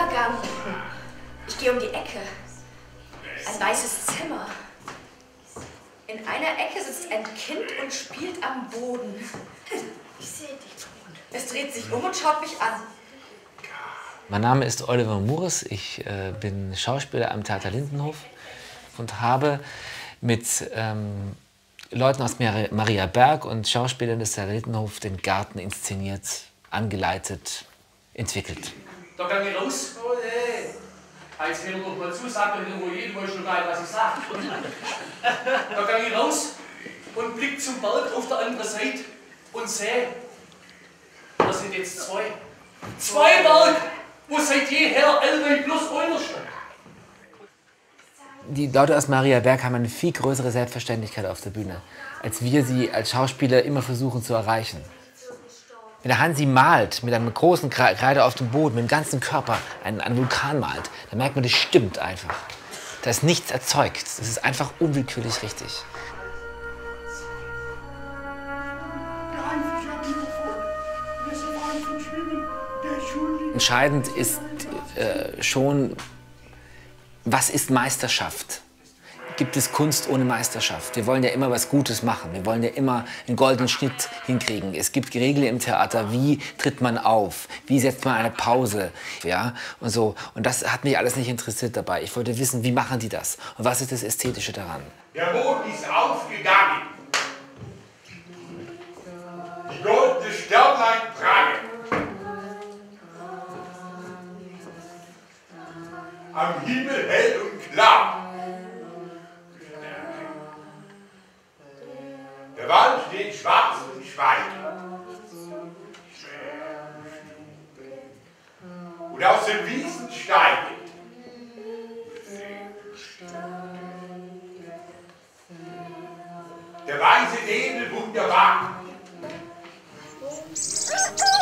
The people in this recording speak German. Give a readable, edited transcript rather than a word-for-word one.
Übergang. Ich gehe um die Ecke. Ein weißes Zimmer. In einer Ecke sitzt ein Kind und spielt am Boden. Ich sehe dich, Bruder. Es dreht sich um und schaut mich an. Mein Name ist Oliver Mures. Ich bin Schauspieler am Theater Lindenhof und habe mit Leuten aus Mariaberg und Schauspielern des Theater Lindenhof den Garten inszeniert, angeleitet, entwickelt. Da kann ich raus. Oh nee. Als wenn noch mal zusagt und irgendwo jeden weiß schon gar nicht, was ich sage. Da kann ich raus und blick zum Berg auf der anderen Seite und sehe, da sind jetzt zwei Berge, wo seit jeher alle plus einer stehen. Die Leute aus Mariaberg haben eine viel größere Selbstverständlichkeit auf der Bühne, als wir sie als Schauspieler immer versuchen zu erreichen. Wenn der Hansi malt, mit einem großen Kreide auf dem Boden, mit dem ganzen Körper einen Vulkan malt, dann merkt man, das stimmt einfach. Da ist nichts erzeugt. Das ist einfach unwillkürlich richtig. Entscheidend ist schon, was ist Meisterschaft? Gibt es Kunst ohne Meisterschaft? Wir wollen ja immer was Gutes machen. Wir wollen ja immer einen goldenen Schnitt hinkriegen. Es gibt Regeln im Theater, wie tritt man auf, wie setzt man eine Pause, ja, und so. Und das hat mich alles nicht interessiert dabei. Ich wollte wissen, wie machen die das und was ist das Ästhetische daran? Der Mond ist aufgegangen. Die goldene Sternlein prangen. Am Himmel hell und klar. Der Wald steht schwarz und schweigt. Und aus den Wiesen steigen der weiße Nebel wunderbar.